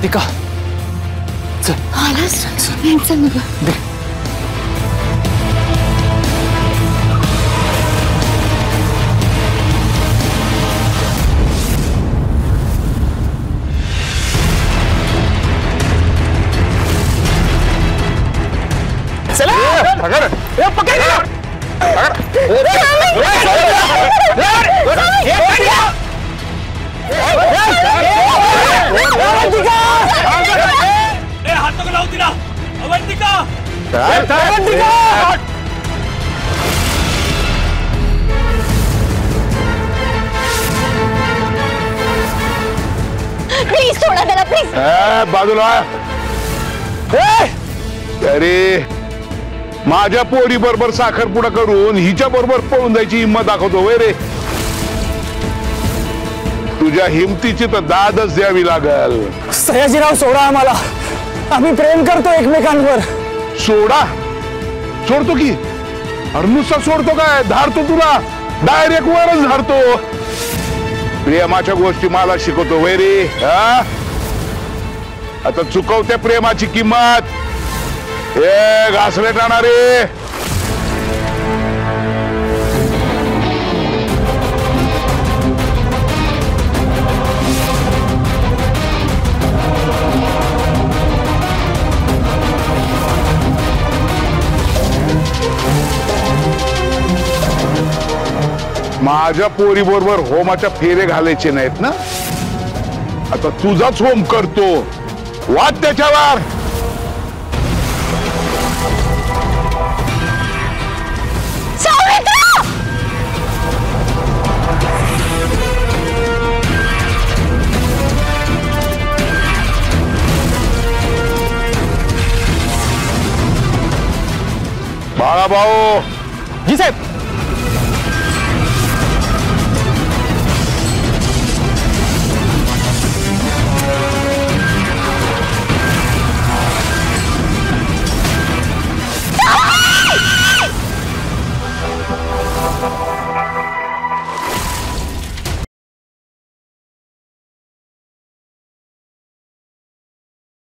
अवंतिका चल आलास चल ना ग. हात लावू तिला. अवंतिका प्लीज सोडा त्याला प्लीज. बाजूला. अरे माझ्या पोरी बरोबर साखरपुडा करून हिच्या बरोबर पळून जायची हिंमत दाखवतो वय रे. तुझ्या हिमतीची तर दादच द्यावी लागल. सयाजीराव सोडा आम्हाला. आम्ही प्रेम करतो एकमेकांवर. सोडा सोडतो की. अरे नुसता सोडतो काय धारतो तुला. डायरेक्ट वरच धारतो. प्रेमाच्या गोष्टी मला शिकवतो वय रे. आता चुकवते प्रेमाची किंमत. ए घासले टाणारे. माझ्या पोरी बरोबर होमाच्या फेरे घालायचे नाहीत ना. आता तुझाच होम करतो. वाद त्याच्यावर. बाळाभाऊ. जी साहेब.